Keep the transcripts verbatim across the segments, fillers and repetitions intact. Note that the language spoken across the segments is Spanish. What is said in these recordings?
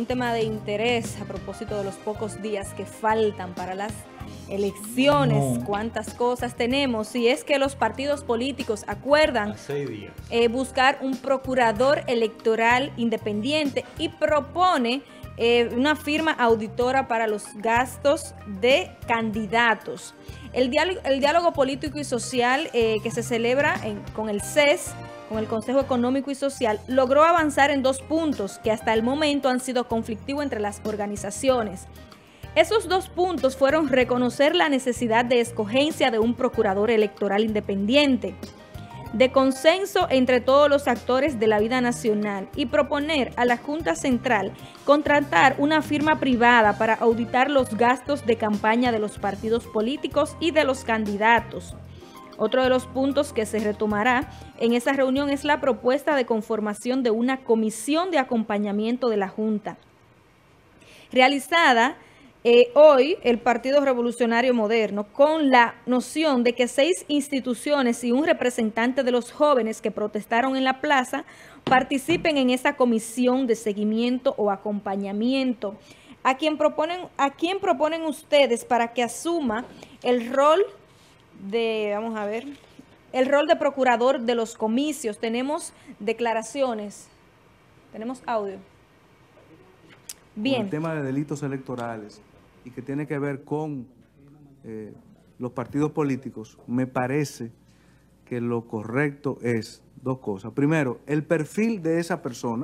un tema de interés a propósito de los pocos días que faltan para las elecciones, no. Cuántas cosas tenemos, y es que los partidos políticos acuerdan eh, buscar un procurador electoral independiente y propone eh, una firma auditora para los gastos de candidatos. El diálogo, el diálogo político y social eh, que se celebra en, con el C E S, con el Consejo Económico y Social, logró avanzar en dos puntos que hasta el momento han sido conflictivos entre las organizaciones. Esos dos puntos fueron reconocer la necesidad de escogencia de un procurador electoral independiente, de consenso entre todos los actores de la vida nacional, y proponer a la Junta Central contratar una firma privada para auditar los gastos de campaña de los partidos políticos y de los candidatos. Otro de los puntos que se retomará en esa reunión es la propuesta de conformación de una comisión de acompañamiento de la Junta, realizada Eh, hoy el Partido Revolucionario Moderno, con la noción de que seis instituciones y un representante de los jóvenes que protestaron en la plaza participen en esa comisión de seguimiento o acompañamiento. ¿A quién proponen, a quién proponen ustedes para que asuma el rol de, vamos a ver, el rol de procurador de los comicios? Tenemos declaraciones, tenemos audio. Bien. Con el tema de delitos electorales y que tiene que ver con eh, los partidos políticos, me parece que lo correcto es dos cosas. Primero, el perfil de esa persona,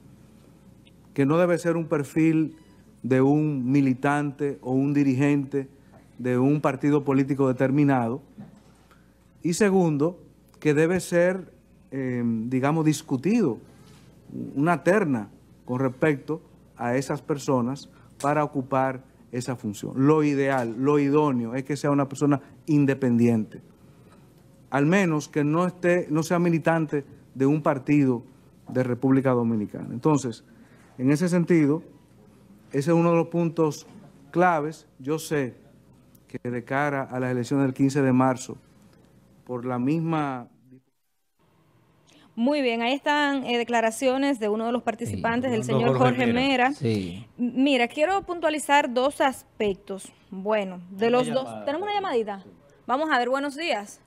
que no debe ser un perfil de un militante o un dirigente de un partido político determinado. Y segundo, que debe ser, eh, digamos, discutido, una terna con respecto a esas personas para ocupar esa función. Lo ideal, lo idóneo es que sea una persona independiente, al menos que no esté, no sea militante de un partido de República Dominicana. Entonces, en ese sentido, ese es uno de los puntos claves. Yo sé que de cara a las elecciones del quince de marzo, por la misma... Muy bien, ahí están eh, declaraciones de uno de los participantes, sí, el señor Jorge, Jorge Mera. Mera. Sí. Mira, quiero puntualizar dos aspectos. Bueno, de los dos... Llamada. ¿Tenemos una llamadita? Sí. Vamos a ver, buenos días.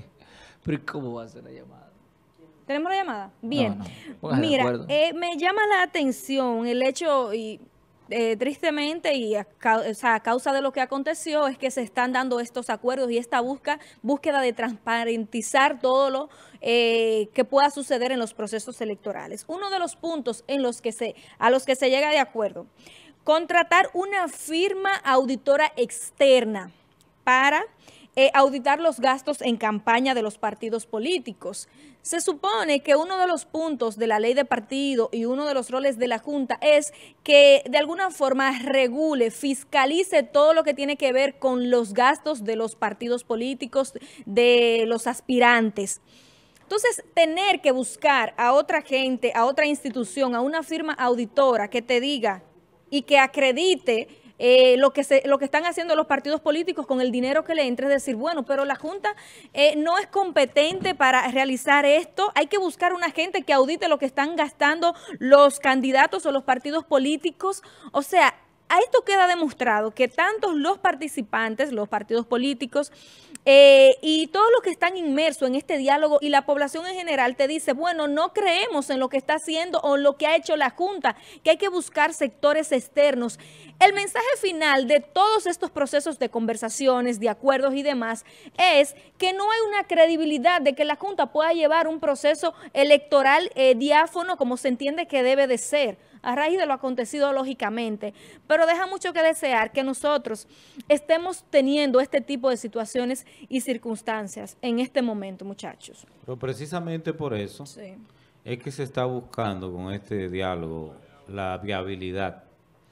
¿Pero cómo va a ser la llamada? ¿Tenemos la llamada? Bien. No, no. Mira, eh, me llama la atención el hecho... y Eh, tristemente y a, o sea, a causa de lo que aconteció es que se están dando estos acuerdos y esta busca, búsqueda de transparentizar todo lo eh, que pueda suceder en los procesos electorales. Uno de los puntos en los que se, a los que se llega de acuerdo, contratar una firma auditora externa para eh, auditar los gastos en campaña de los partidos políticos. Se supone que uno de los puntos de la ley de partido y uno de los roles de la Junta es que de alguna forma regule, fiscalice todo lo que tiene que ver con los gastos de los partidos políticos, de los aspirantes. Entonces, tener que buscar a otra gente, a otra institución, a una firma auditora que te diga y que acredite Eh, lo que se, lo que están haciendo los partidos políticos con el dinero que le entra, es decir, bueno, pero la Junta eh, no es competente para realizar esto, hay que buscar una gente que audite lo que están gastando los candidatos o los partidos políticos. O sea, a esto queda demostrado que tanto los participantes, los partidos políticos eh, y todos los que están inmersos en este diálogo y la población en general te dice, bueno, no creemos en lo que está haciendo o lo que ha hecho la Junta, que hay que buscar sectores externos. El mensaje final de todos estos procesos de conversaciones, de acuerdos y demás es que no hay una credibilidad de que la Junta pueda llevar un proceso electoral eh, diáfano como se entiende que debe de ser, a raíz de lo acontecido lógicamente, pero deja mucho que desear que nosotros estemos teniendo este tipo de situaciones y circunstancias en este momento, muchachos. Pero precisamente por eso sí. es que se está buscando con este diálogo la viabilidad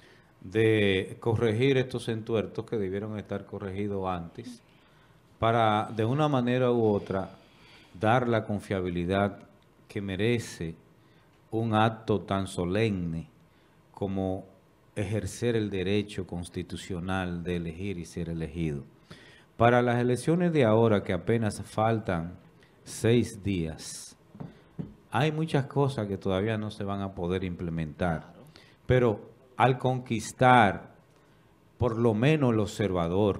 de corregir estos entuertos que debieron estar corregidos antes, para de una manera u otra dar la confiabilidad que merece un acto tan solemne como ejercer el derecho constitucional de elegir y ser elegido. Para las elecciones de ahora, que apenas faltan seis días, hay muchas cosas que todavía no se van a poder implementar, pero al conquistar por lo menos el observador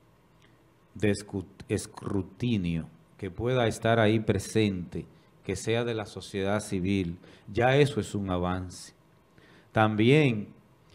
de escrutinio que pueda estar ahí presente, que sea de la sociedad civil, ya eso es un avance. También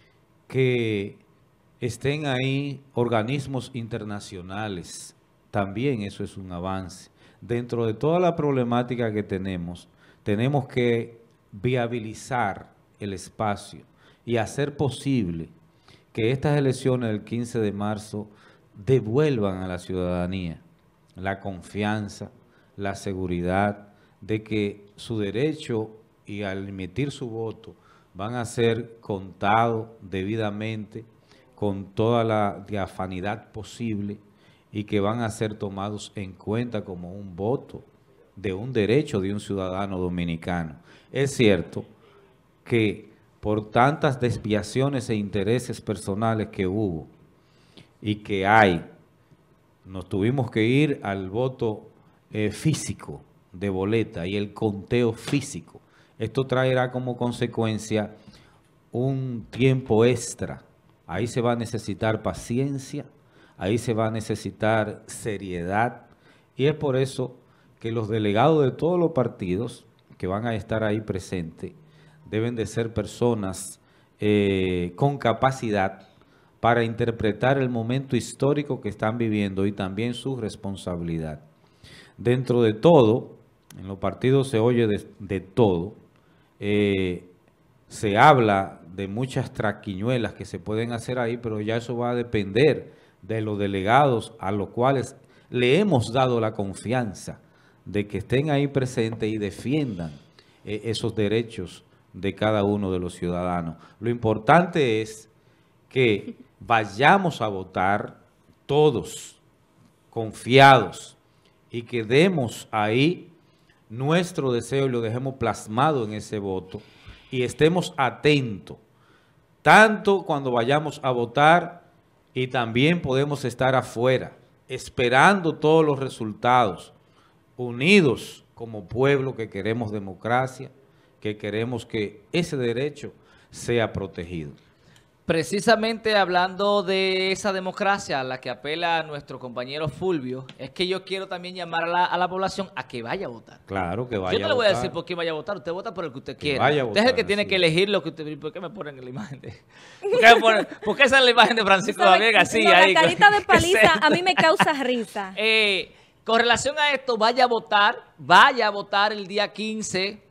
que estén ahí organismos internacionales, también eso es un avance. Dentro de toda la problemática que tenemos, tenemos que viabilizar el espacio y hacer posible que estas elecciones del quince de marzo devuelvan a la ciudadanía la confianza, la seguridad de que su derecho y al emitir su voto van a ser contados debidamente con toda la diafanidad posible y que van a ser tomados en cuenta como un voto de un derecho de un ciudadano dominicano. Es cierto que por tantas desviaciones e intereses personales que hubo y que hay, nos tuvimos que ir al voto eh, físico de boleta y el conteo físico. Esto traerá como consecuencia un tiempo extra. Ahí se va a necesitar paciencia, ahí se va a necesitar seriedad, y es por eso que los delegados de todos los partidos que van a estar ahí presentes deben de ser personas eh, con capacidad para interpretar el momento histórico que están viviendo y también su responsabilidad. Dentro de todo, en los partidos se oye de, de todo, eh, se habla de muchas traquiñuelas que se pueden hacer ahí, pero ya eso va a depender de los delegados a los cuales le hemos dado la confianza de que estén ahí presentes y defiendan eh, esos derechos de cada uno de los ciudadanos. Lo importante es que vayamos a votar todos confiados y que demos ahí nuestro deseo y lo dejemos plasmado en ese voto y estemos atentos, tanto cuando vayamos a votar y también podemos estar afuera, esperando todos los resultados, unidos como pueblo que queremos democracia, que queremos que ese derecho sea protegido. Precisamente hablando de esa democracia a la que apela nuestro compañero Fulvio, es que yo quiero también llamar a la, a la población a que vaya a votar. Claro, que vaya a votar. Yo no le voy a decir por qué vaya a votar, usted vota por el que usted que quiera. Vaya a usted votar, es el que tiene sí. que elegir lo que usted... ¿Por qué me ponen en la imagen de...? ¿Por qué, me ponen, ¿por qué esa es la imagen de Francisco Javier García? No, ahí, la carita de paliza a mí me causa risa. Eh, con relación a esto, vaya a votar, vaya a votar el día quince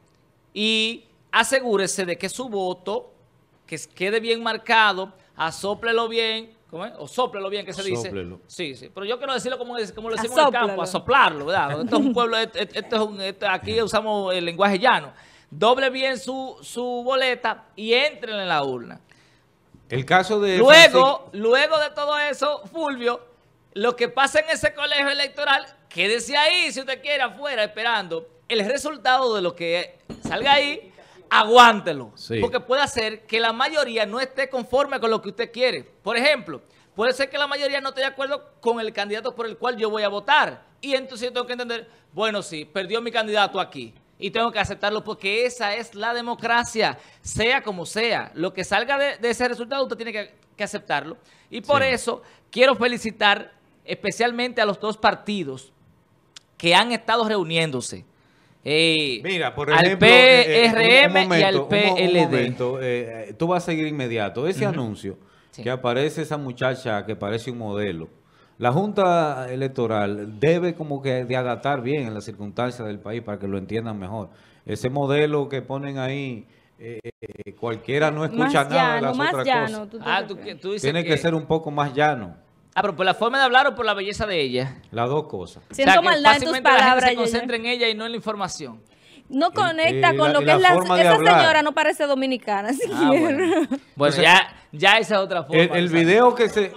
y asegúrese de que su voto, que quede bien marcado, asóplelo bien, ¿cómo es? O sóplelo bien, que se dice. Sóplelo. Sí, sí. Pero yo quiero decirlo como, como lo decimos en el campo, asoplarlo, ¿verdad? Esto es un pueblo, esto, esto es un, esto, aquí usamos el lenguaje llano. Doble bien su, su boleta y entren en la urna. El caso de... Luego, Francisco, luego de todo eso, Fulvio, lo que pasa en ese colegio electoral, quédese ahí si usted quiere afuera esperando el resultado de lo que salga ahí. Aguántelo, sí. Porque puede ser que la mayoría no esté conforme con lo que usted quiere. Por ejemplo, puede ser que la mayoría no esté de acuerdo con el candidato por el cual yo voy a votar. Y entonces yo tengo que entender, bueno, sí, perdió mi candidato aquí. Y tengo que aceptarlo porque esa es la democracia, sea como sea. Lo que salga de, de ese resultado usted tiene que, que aceptarlo. Y por sí. eso quiero felicitar especialmente a los dos partidos que han estado reuniéndose. Eh, Mira, por al ejemplo, P R M eh, un, un momento, y al P L D. Un, un momento, eh, tú vas a seguir inmediato. Ese uh-huh. anuncio sí. que aparece esa muchacha que parece un modelo. La Junta Electoral debe como que de adaptar bien en las circunstancias del país para que lo entiendan mejor. Ese modelo que ponen ahí, eh, eh, cualquiera no escucha más nada llano, de las más otras llano, cosas. tú ah, tú, tú dices Tiene que, que ser un poco más llano. Ah, pero por la forma de hablar o por la belleza de ella. Las dos cosas. Siento o sea, maldad en tus palabras. La gente se concentra en ella y no en la información. No conecta eh, con la, lo que la es la... Esa hablar. señora no parece dominicana, siquiera. Ah, bueno, bueno o sea, ya, ya esa es otra forma. El, el video que se...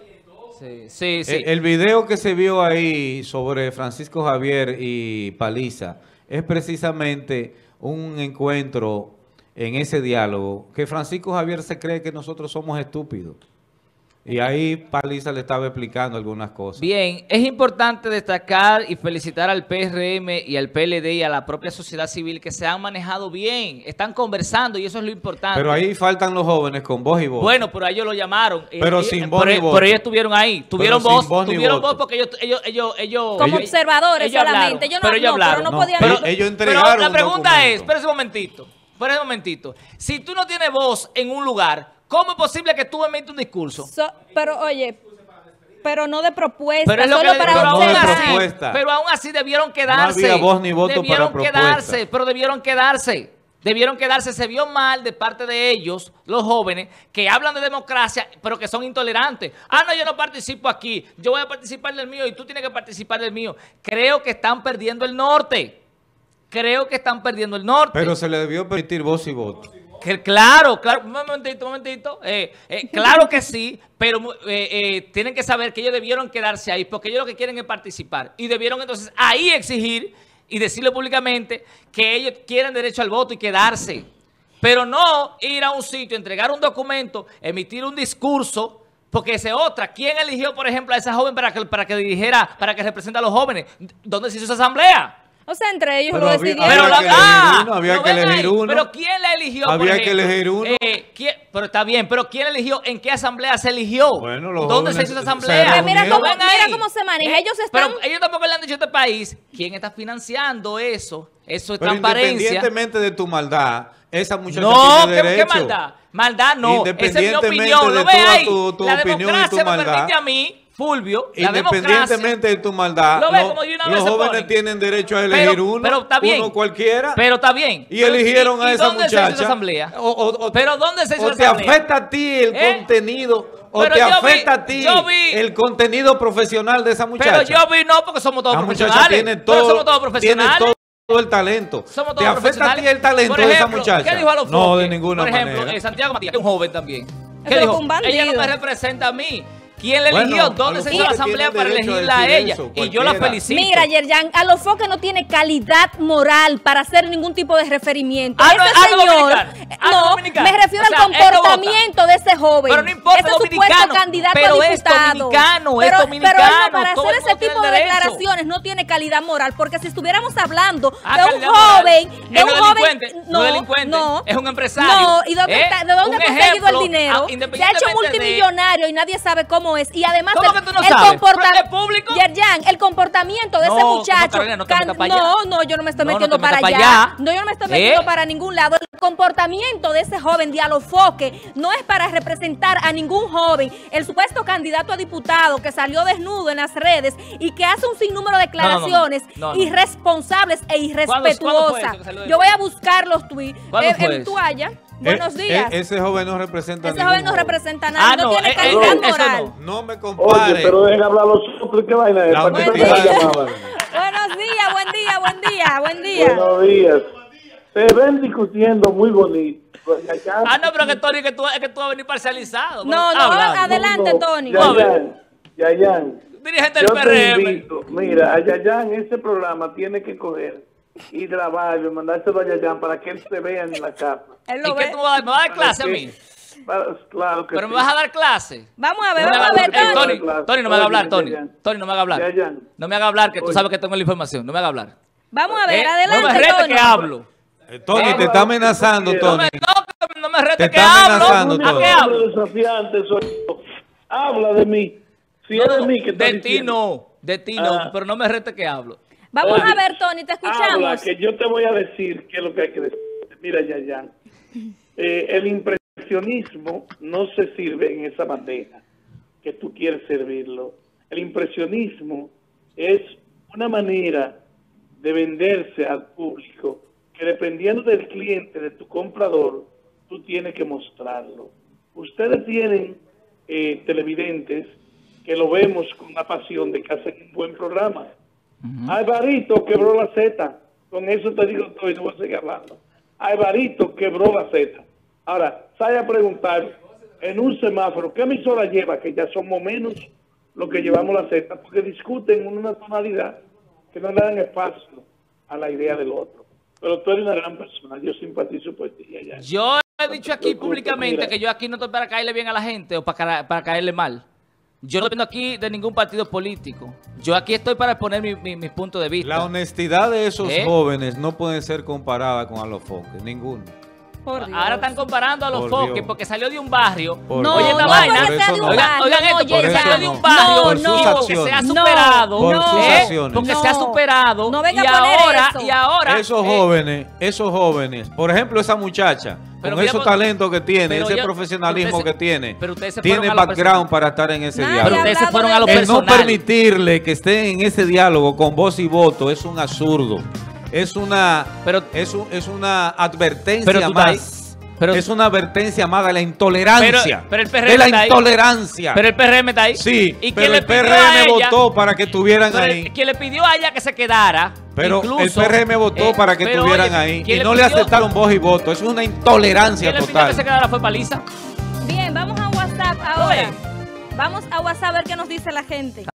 Sí, sí, sí. El, el video que se vio ahí sobre Francisco Javier y Paliza es precisamente un encuentro en ese diálogo que Francisco Javier se cree que nosotros somos estúpidos. Y ahí Paliza le estaba explicando algunas cosas. Bien, es importante destacar y felicitar al P R M y al P L D y a la propia sociedad civil que se han manejado bien, están conversando y eso es lo importante. Pero ahí faltan los jóvenes con voz y voto. Bueno, pero a ellos lo llamaron. Pero ellos, sin voz pero, ni voto. Pero ellos estuvieron ahí, tuvieron Pero voz, sin voz ni tuvieron voto. voz porque ellos, ellos, ellos, ellos Como ellos- observadores ellos solamente. hablaron, Ellos no, pero ellos no, pero hablaron. no No, podían... pero- Pero, ellos pero entregaron la un pregunta documento. es, espera un momentito, espera un momentito. Si tú no tienes voz en un lugar, ¿cómo es posible que tú emites un discurso? So- pero oye, pero no de propuesta, Pero es lo que solo le para digo, pero aún de observar. así, propuesta. pero aún así debieron quedarse. No había voz ni voto debieron para quedarse, propuesta. pero debieron quedarse. Debieron quedarse. Se vio mal de parte de ellos, los jóvenes, que hablan de democracia, pero que son intolerantes. Ah, no, yo no participo aquí. Yo voy a participar del mío y tú tienes que participar del mío. Creo que están perdiendo el norte. Creo que están perdiendo el norte. Pero se le debió permitir voz y voto. Que claro, claro, un momentito, un momentito. Eh, eh, claro que sí, pero eh, eh, tienen que saber que ellos debieron quedarse ahí, porque ellos lo que quieren es participar. Y debieron entonces ahí exigir y decirle públicamente que ellos quieren derecho al voto y quedarse. Pero no ir a un sitio, entregar un documento, emitir un discurso, porque esa es otra. ¿Quién eligió, por ejemplo, a esa joven para que, para que dirigiera, para que represente a los jóvenes? ¿Dónde se hizo esa asamblea? O sea, entre ellos Pero lo había- decidieron. Pero Había la que elegir ah, uno, había ¿lo que ven elegir ahí? uno. Pero ¿quién la eligió? por Había que ejemplo? elegir uno. Eh, ¿quién? Pero está bien, pero ¿quién eligió? ¿En qué asamblea se eligió? Bueno, los ¿Dónde se jóvenes hizo esa se asamblea? reunieron. Mira ¿Lo cómo- ven mira ahí? cómo se maneja. Ellos están- Pero ellos tampoco le han dicho a este país quién está financiando eso. Eso es Pero transparencia. independientemente de tu maldad, esa muchacha No, tiene ¿qué, derecho. qué maldad? Maldad no. Esa es mi Independientemente opinión. de ¿Lo ve toda ahí? tu- tu la opinión y tu democracia me maldad. permite a mí, Fulvio, la democracia. Independientemente de tu maldad, Lo ve lo- como de una vez los se jóvenes ponen. tienen derecho a elegir Pero- uno, pero está bien. uno cualquiera. Pero está bien. Y Pero, eligieron ¿y- a y esa dónde se hizo muchacha. esa asamblea? O, o- o- ¿Pero dónde se hizo o esa te asamblea? afecta a ti el ¿Eh? contenido, o Pero te yo vi- afecta a ti yo vi- el contenido profesional de esa muchacha. Pero yo vi no, porque somos todos La muchacha profesionales. tiene Pero todo, somos todos tiene profesionales. todo, todo el talento. Somos ¿Te todos afecta a ti profesionales. el talento Por de esa ejemplo, muchacha? ¿qué dijo a los No, Foques? de ninguna Por ejemplo, manera. eh, Santiago Matías, que es un joven también. ¿Qué Eso dijo? fue un bandido. Ella no me representa a mí. ¿Quién le Bueno, eligió? a ¿Dónde los se hizo la Foques asamblea tienen para derecho a elegirla a decir ella? eso, Y yo la cualquiera. felicito. Mira, Yerjan, Alofoque no tiene calidad moral para hacer ningún tipo de referimiento. Ah, no, ese ah, no, señor, dominicano. Ah, no, no, dominicano. me refiero O sea, al él no vota. comportamiento de ese joven. Pero no importa, ese supuesto dominicano. candidato Pero a es diputado. dominicano, es pero, dominicano, Pero él no, para todo hacer el ese mundo tiene tipo de derecho. declaraciones no tiene calidad moral, porque si estuviéramos hablando Ah, de un calidad moral. joven, de Es un un joven, delincuente, no es delincuente, no, es un empresario. No, ¿y dónde ¿Eh? está, de dónde Un ha conseguido ejemplo, el dinero? ah, Se ha hecho independientemente de- multimillonario y nadie sabe cómo es. Y además ¿Cómo el, que tú no el sabes? comporta- ¿Pero es público? Yerjan, el comportamiento de No, ese ¿cómo, muchacho. Carolina? No te can- metas para allá. no, no, yo no me estoy No, no metiendo te para metas allá. para allá. No, yo no me estoy ¿Eh? metiendo para ningún lado. El comportamiento de ese joven de Alofoque no es para representar a ningún joven. El supuesto candidato a diputado que salió desnudo en las redes y que hace un sinnúmero de declaraciones No, no, no. irresponsables e ¿Cuándo fue irrespetuosas. eso que salió Yo voy a buscar los tweets ¿Cuándo eh, fue en eso? toalla. Buenos Eh, días. eh, ese joven no representa a Ese ningún joven no representa a Ah, nadie, no, no, tiene eh, eh, calidad eso moral. no. No me Oye, compare. pero dejen hablar los otros, ¿qué vaina es? La ¿Para qué mentira. tanta llamada? Buenos días, buen día, buen día, buen día. Buenos días. Se ven discutiendo muy bonito. Ah, no, pero que Tony, que tú, es que tú vas a venir parcializado. No, pero no, habla. adelante, Tony. Yayan, Yayan, Dirigente del yo P te R M. invito, mira, a Yayan ese programa tiene que coger y grabarlo y mandárselo a Yayan para que él se vea en la casa. Él ¿Y lo qué ve. tú me vas a dar? ¿Me vas a dar clase a mí? Para- claro que ¿Pero me sí. vas a dar clase? Vamos a ver, No me vamos a haga- ver, eh, Tony. Tony, Tony, no me haga hablar, Tony. Yayan. Tony, no me haga hablar. Yayan. No me haga hablar, que tú Oye. sabes que tengo la información. No me haga hablar. Vamos a ver, ¿Eh? adelante, No me rete Tony. que hablo. Eh, Tony, te está amenazando, No Tony. me, no, que no me rete Te que está hablo. amenazando, ¿A Tony. qué hablo? Hombre desafiante soy yo. Habla de mí. Si No, es de no, mí que está de ti diciendo. no, de ti no, Ah. pero no me rete que hablo. Vamos Oye, a ver, Tony, te Habla, escuchamos. que yo te voy a decir qué es lo que hay que decir. Mira, Yayan. Eh, el impresionismo no se sirve en esa bandeja que tú quieres servirlo. El impresionismo es una manera de venderse al público que dependiendo del cliente, de tu comprador, tú tienes que mostrarlo. Ustedes tienen eh, televidentes que lo vemos con una pasión de que hacen un buen programa. Alvarito quebró la Z. Con eso te digo todo y no voy a seguir hablando. Alvarito quebró la Z. Ahora, sale a preguntar en un semáforo, ¿qué emisora lleva? Que ya somos menos los que llevamos la Z, porque discuten en una tonalidad que no le dan espacio a la idea del otro. Pero tú eres una gran persona, yo simpatizo por ti. Ya, ya. Yo he dicho aquí públicamente que yo aquí no estoy para caerle bien a la gente o para, para caerle mal. Yo no dependo aquí de ningún partido político. Yo aquí estoy para exponer mi, mi, mi punto de vista. La honestidad de esos ¿Eh? jóvenes no puede ser comparada con Alofoque, ninguno. Por Dios. Ahora están comparando a los Por foques Dios. porque salió de un barrio. Por No, Oye, esta no vaina. porque sea de un Oigan, barrio, oigan no, esto, porque Jessica. salió de un no. barrio Por y sus porque se ha acciones. superado. Por no, sus ¿eh? acciones. Porque no. se ha superado. No venga y a poner ahora, eso. y ahora. Esos eh, jóvenes, esos jóvenes, por ejemplo, esa muchacha, Pero con mira, esos por- talentos que tiene, pero ese yo- profesionalismo ustedes se- que tiene, pero ustedes se tiene fueron a lo background personal. para estar en ese Nadie Pero diálogo. ustedes se hablado fueron de a lo eso. El no personal. permitirle que estén en ese diálogo con voz y voto es un absurdo. Es una, Pero- es, un- es una advertencia Pero tú estás ahí. más. Pero- es una advertencia más de la intolerancia. Pero- pero el P R M de la está ahí. intolerancia. Pero el P R M está ahí. Sí, ¿Y quién pero le el pidió P a R M ella- votó para que estuvieran Pero el- ahí. quien le pidió a ella que se quedara. Pero incluso, el P R M votó eh, para que pero estuvieran oye, ahí ¿quién y no le pidió- aceptaron voz y voto. Eso es una intolerancia ¿Quién le pidió que se total. quedara? Fue Paliza. Bien, vamos a WhatsApp ahora. Oye. Vamos a WhatsApp a ver qué nos dice la gente.